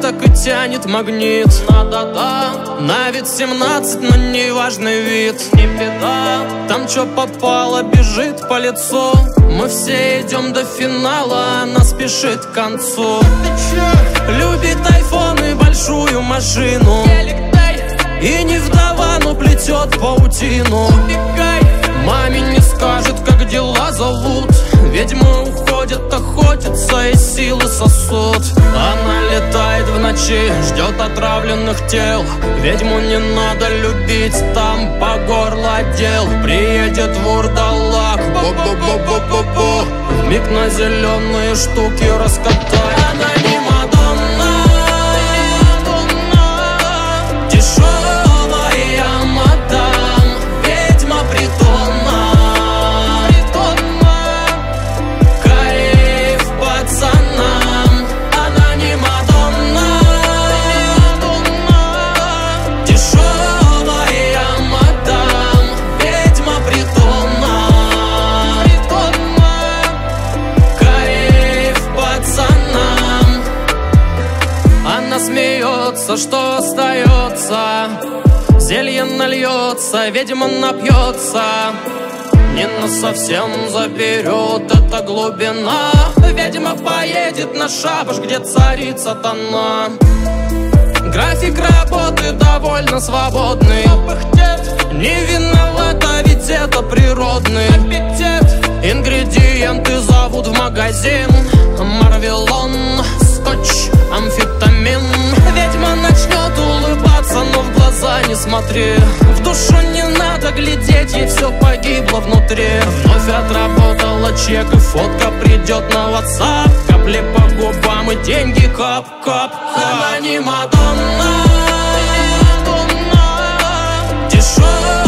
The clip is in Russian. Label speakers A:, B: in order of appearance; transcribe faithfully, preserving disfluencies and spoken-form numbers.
A: так и тянет магнит. Да-да-да, на вид семнадцать, но неважный вид. Не беда, там чё попало, бежит по лицу. Мы все идем до финала, она спешит к концу. Любит айфон и большую машину, и не вдова, но плетет паутину. Маме не скажет, как дела зовут. Ведьмы уходят охотиться и силы сосут. Она летает в ночи, ждет отравленных тел. Ведьму не надо любить, там по горло дел. Приедет вурдалак, бу-бу-бу-бу-бу-бу, вмиг на зеленые штуки раскатает. Она не Мадонна, дешевая мадам, ведьма притона. Кайф пацанам, она не Мадонна, дешевая мадам, ведьма притона. Кайф пацанам. Она смеется, что остается, зелье нальется, ведьма напьется. Не нас совсем заберет эта глубина. Ведьма поедет на шабаш, где царит сатана. График работы довольно свободный. Не виновата, ведь это природный аппетит. Ингредиенты зовут в магазин: Марвелон, скотч, амфетамин. Ведьма начнет улыбаться, но в глаза не смотри. В душу не надо глядеть, ей все погибло внутри. Вновь отработала чек, и фотка придет на WhatsApp. Капли по губам и деньги кап-кап. Она не Мадонна, дешевая